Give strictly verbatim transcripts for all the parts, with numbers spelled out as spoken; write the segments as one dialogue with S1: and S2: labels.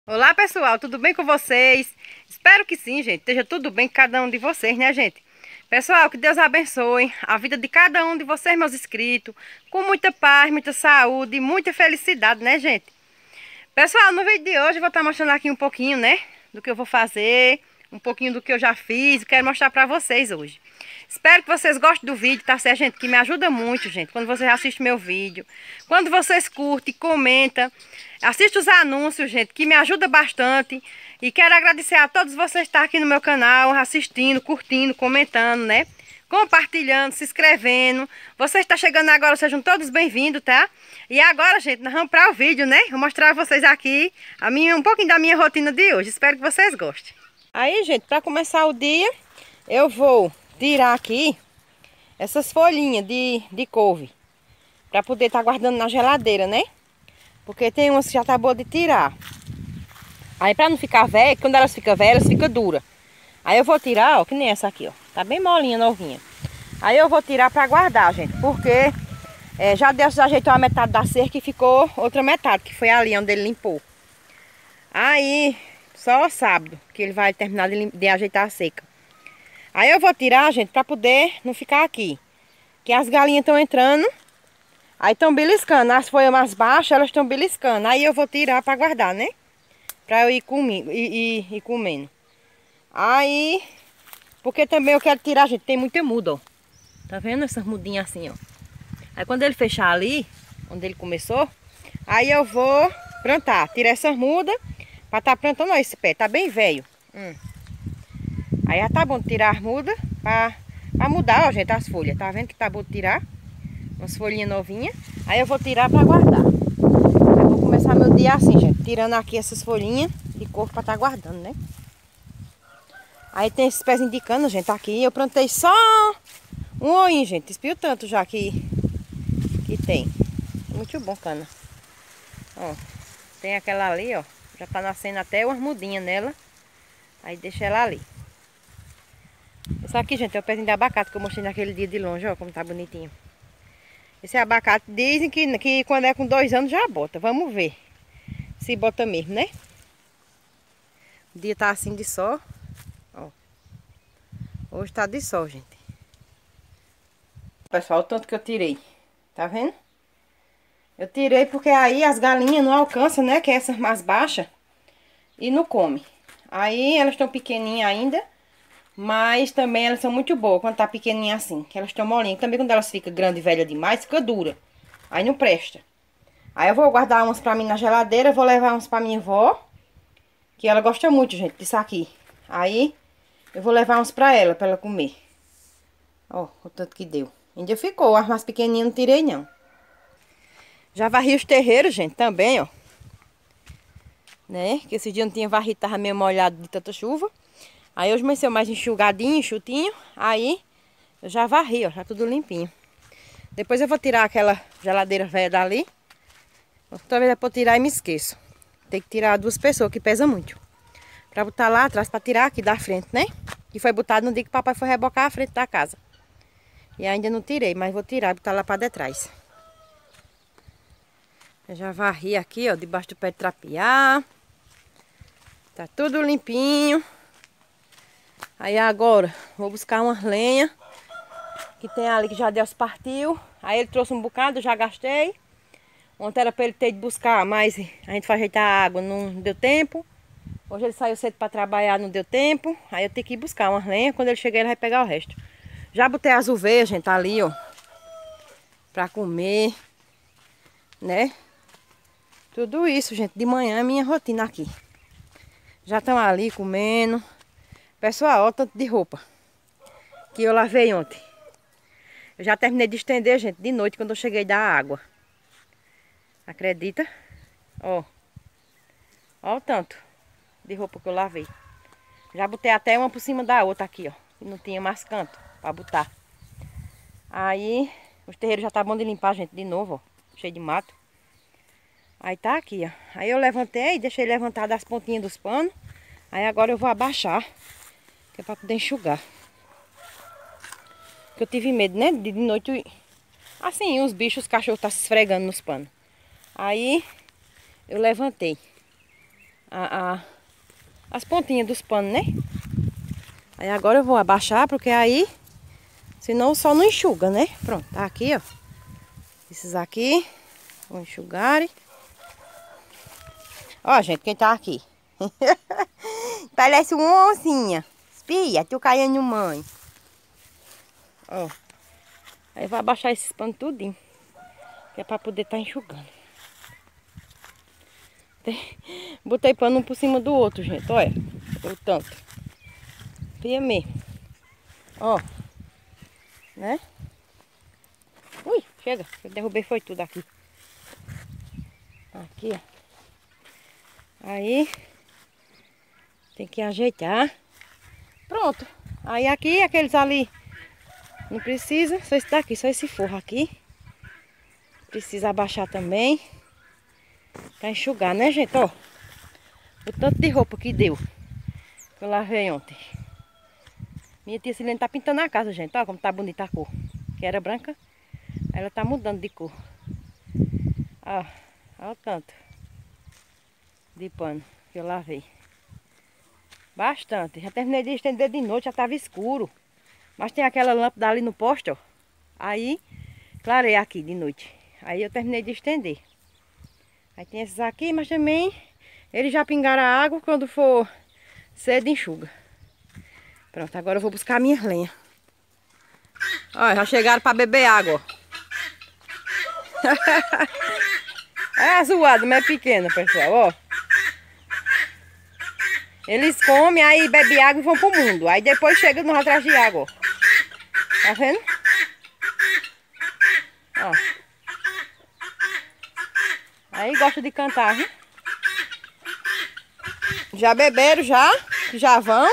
S1: Olá pessoal, tudo bem com vocês? Espero que sim, gente, esteja tudo bem com cada um de vocês, né, gente? Pessoal, que Deus abençoe a vida de cada um de vocês, meus inscritos, com muita paz, muita saúde e muita felicidade, né, gente? Pessoal, no vídeo de hoje eu vou estar mostrando aqui um pouquinho, né, do que eu vou fazer, um pouquinho do que eu já fiz, quero mostrar pra vocês hoje. Espero que vocês gostem do vídeo, tá certo, gente? Que me ajuda muito, gente, quando vocês assistem meu vídeo. Quando vocês curtem, comentam, assistem os anúncios, gente, que me ajuda bastante. E quero agradecer a todos vocês que estão aqui no meu canal, assistindo, curtindo, comentando, né? Compartilhando, se inscrevendo. Vocês que estão chegando agora, sejam todos bem-vindos, tá? E agora, gente, nós vamos para o vídeo, né? Vou mostrar a vocês aqui a minha, um pouquinho da minha rotina de hoje. Espero que vocês gostem. Aí, gente, para começar o dia, eu vou tirar aqui essas folhinhas de, de couve. Para poder estar guardando na geladeira, né? Porque tem umas que já tá boa de tirar. Aí para não ficar velha, quando elas ficam velhas, fica dura. Aí eu vou tirar, ó, que nem essa aqui, ó. Tá bem molinha, novinha. Aí eu vou tirar para guardar, gente. Porque é, já Deus ajeitou a metade da cerca e ficou outra metade, que foi ali onde ele limpou. Aí, só sábado que ele vai terminar de, de ajeitar a seca. Aí eu vou tirar, gente, para poder não ficar aqui. Que as galinhas estão entrando. Aí estão beliscando. As folhas mais baixas, elas estão beliscando. Aí eu vou tirar para guardar, né? Para eu ir, comi ir, ir, ir comendo. Aí, porque também eu quero tirar, gente, tem muita muda, ó. Tá vendo essas mudinhas assim, ó? Aí quando ele fechar ali, onde ele começou, aí eu vou plantar. Tirar essas mudas para estar tá plantando, ó, esse pé. Tá bem velho. Hum. Aí já tá bom de tirar as mudas para mudar, ó, gente, as folhas. Tá vendo que tá bom de tirar? Umas folhinhas novinhas. Aí eu vou tirar para guardar. Eu vou começar meu dia assim, gente. Tirando aqui essas folhinhas de couve para estar tá guardando, né? Aí tem esses pezinhos de cana, gente, aqui. Eu plantei só um oinho, gente. Espiou tanto já que, que tem. Muito bom, cana. Ó, tem aquela ali, ó. Já tá nascendo até umas mudinhas nela. Aí deixa ela ali. Esse aqui, gente, é o pezinho de abacate que eu mostrei naquele dia de longe, ó, como tá bonitinho. Esse abacate dizem que, que quando é com dois anos já bota. Vamos ver se bota mesmo, né? O dia tá assim de sol. Ó. Hoje tá de sol, gente. Pessoal, o tanto que eu tirei. Tá vendo? Eu tirei porque aí as galinhas não alcançam, né? Que é essas mais baixas. E não come. Aí elas estão pequenininhas ainda. Mas também elas são muito boas quando tá pequenininha assim. Que elas estão molinhas. Também quando elas ficam grande e velha demais, fica dura. Aí não presta. Aí eu vou guardar umas pra mim na geladeira. Vou levar umas pra minha avó. Que ela gosta muito, gente, disso aqui. Aí eu vou levar uns pra ela, pra ela comer. Ó, o tanto que deu. Ainda ficou. As mais pequenininhas não tirei, não. Já varri os terreiros, gente, também, ó. Né? Que esse dia não tinha varrido, tava meio molhado de tanta chuva. Aí hoje amanheceu mais enxugadinho, enxutinho. Aí eu já varri, ó, já tudo limpinho. Depois eu vou tirar aquela geladeira velha dali. Outra vez é pra eu tirar e me esqueço. Tem que tirar duas pessoas, que pesa muito. Pra botar lá atrás, pra tirar aqui da frente, né? Que foi botado no dia que o papai foi rebocar a frente da casa. E ainda não tirei, mas vou tirar e botar lá pra detrás. Eu já varri aqui, ó, debaixo do pé de trapear. Tá tudo limpinho. Aí agora, vou buscar umas lenhas. Que tem ali que já Deus partiu. Aí ele trouxe um bocado, já gastei. Ontem era pra ele ter de buscar, mas a gente foi ajeitar a água, não deu tempo. Hoje ele saiu cedo pra trabalhar, não deu tempo. Aí eu tenho que ir buscar umas lenhas. Quando ele chegar, ele vai pegar o resto. Já botei as uveias, gente, ali, ó. Pra comer. Né? Tudo isso, gente, de manhã é minha rotina aqui. Já estão ali comendo. Pessoal, olha o tanto de roupa que eu lavei ontem. Eu já terminei de estender, gente, de noite, quando eu cheguei da água. Acredita? Ó. Ó o tanto de roupa que eu lavei. Já botei até uma por cima da outra aqui, ó. E não tinha mais canto pra botar. Aí, os terreiros já tá bom de limpar, gente, de novo, ó. Cheio de mato. Aí tá aqui, ó. Aí eu levantei, deixei levantado as pontinhas dos panos. Aí agora eu vou abaixar. Que é pra poder enxugar. Porque eu tive medo, né? De noite, assim, os bichos, os cachorros tá se esfregando nos panos. Aí, eu levantei. a, a, as pontinhas dos panos, né? Aí agora eu vou abaixar, porque aí, senão o sol não enxuga, né? Pronto, tá aqui, ó. Esses aqui, vou enxugar. Ó, gente, quem tá aqui? Parece uma oncinha. Espia, tu caindo, mãe. Ó. Aí vai abaixar esses panos tudinho. Que é pra poder tá enxugando. Botei pano um por cima do outro, gente. Olha. O tanto. Espia mesmo. Ó. Né? Ui, chega. Eu derrubei foi tudo aqui. Aqui, ó. Aí. Tem que ajeitar. Pronto. Aí aqui, aqueles ali. Não precisa. Só esse daqui, só esse forro aqui. Precisa abaixar também. Pra enxugar, né, gente? Ó. O tanto de roupa que deu. Que eu lavei ontem. Minha tia Silene tá pintando a casa, gente. Ó como tá bonita a cor. Que era branca. Ela tá mudando de cor. Ó. Ó o tanto de pano que eu lavei. Bastante. Já terminei de estender de noite. Já tava escuro. Mas tem aquela lâmpada ali no poste, ó. Aí, clarei aqui de noite. Aí eu terminei de estender. Aí tem esses aqui, mas também eles já pingaram a água. Quando for cedo, enxuga. Pronto, agora eu vou buscar a minha lenha. Ó, já chegaram para beber água, ó. É zoado, mas é pequeno, pessoal, ó. Eles comem, aí bebem água e vão pro mundo. Aí depois chegam no atrás de água, ó. Tá vendo? Ó. Aí gosta de cantar, viu? Já beberam, já? Já vão?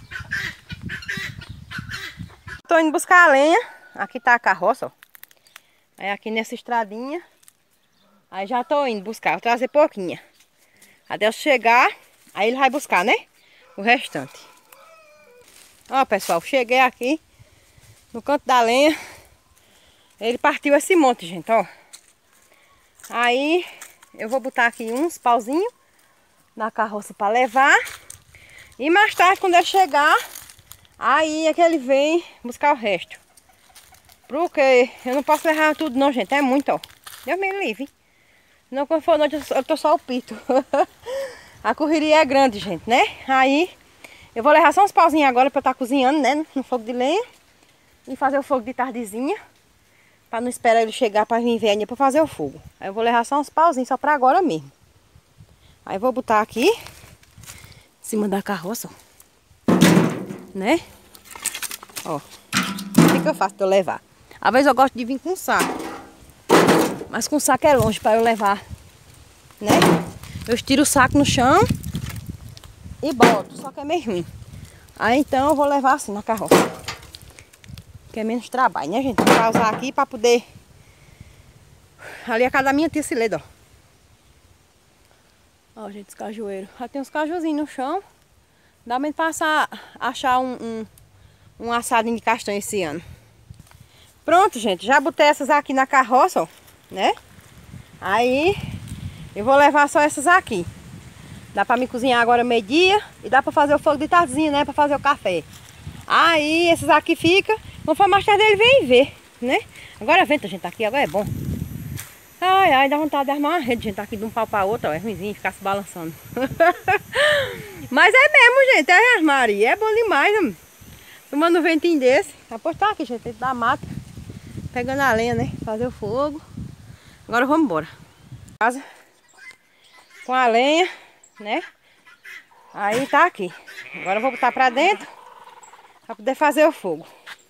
S1: Tô indo buscar a lenha. Aqui tá a carroça, ó. Aí aqui nessa estradinha. Aí já tô indo buscar, vou trazer pouquinha. Até eu chegar, aí ele vai buscar, né? O restante. Ó, pessoal, cheguei aqui no canto da lenha. Ele partiu esse monte, gente, ó. Aí eu vou botar aqui uns pauzinhos na carroça para levar. E mais tarde, quando ele chegar, aí é que ele vem buscar o resto. Porque eu não posso levar tudo não, gente. É muito, ó. Deus me livre. Não, quando for noite, eu tô só o pito. A correria é grande, gente, né? Aí eu vou levar só uns pauzinhos agora para eu estar cozinhando, né? No fogo de lenha. E fazer o fogo de tardezinha. Para não esperar ele chegar para vir ver para fazer o fogo. Aí eu vou levar só uns pauzinhos, só para agora mesmo. Aí eu vou botar aqui em cima da carroça, ó. Né? Ó. O que, que eu faço para eu levar? Às vezes eu gosto de vir com saco. Mas com saco é longe para eu levar, né? Eu estiro o saco no chão e boto, só que é meio ruim. Aí então eu vou levar assim na carroça. Que é menos trabalho, né, gente? Vou pausar aqui para poder... Ali é a casa da minha tia Silene, ó. Ó, gente, os cajueiros. Já tem uns cajuzinhos no chão. Dá mesmo pra passar, achar um, um, um assadinho de castanha esse ano. Pronto, gente. Já botei essas aqui na carroça, ó. Né? Aí eu vou levar só essas aqui. Dá pra me cozinhar agora meio-dia. E dá pra fazer o fogo de tardezinha, né? Pra fazer o café. Aí esses aqui ficam. Conforme mais tarde ele vem ver, né? Agora venta, gente, aqui, agora é bom. Ai, ai, dá vontade de armar uma rede, gente, aqui de um pau para outro, ó, é ruimzinho ficar se balançando. Mas é mesmo, gente, é armaria, é bom demais, né? Tomando um ventinho desse. Depois tá aqui, gente, dentro da mata, pegando a lenha, né? Fazer o fogo. Agora vamos embora. Casa com a lenha, né? Aí tá aqui. Agora eu vou botar pra dentro para poder fazer o fogo.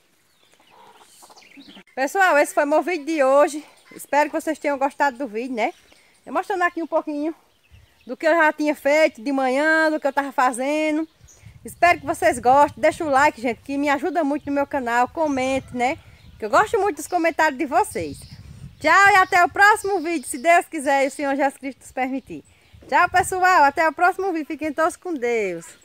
S1: Pessoal, esse foi meu vídeo de hoje. Espero que vocês tenham gostado do vídeo, né? Eu mostrando aqui um pouquinho do que eu já tinha feito de manhã, do que eu tava fazendo. Espero que vocês gostem. Deixa o like, gente, que me ajuda muito no meu canal. Comente, né? Que eu gosto muito dos comentários de vocês. Tchau e até o próximo vídeo, se Deus quiser e o Senhor Jesus Cristo nos permitir. Tchau, pessoal. Até o próximo vídeo. Fiquem todos com Deus.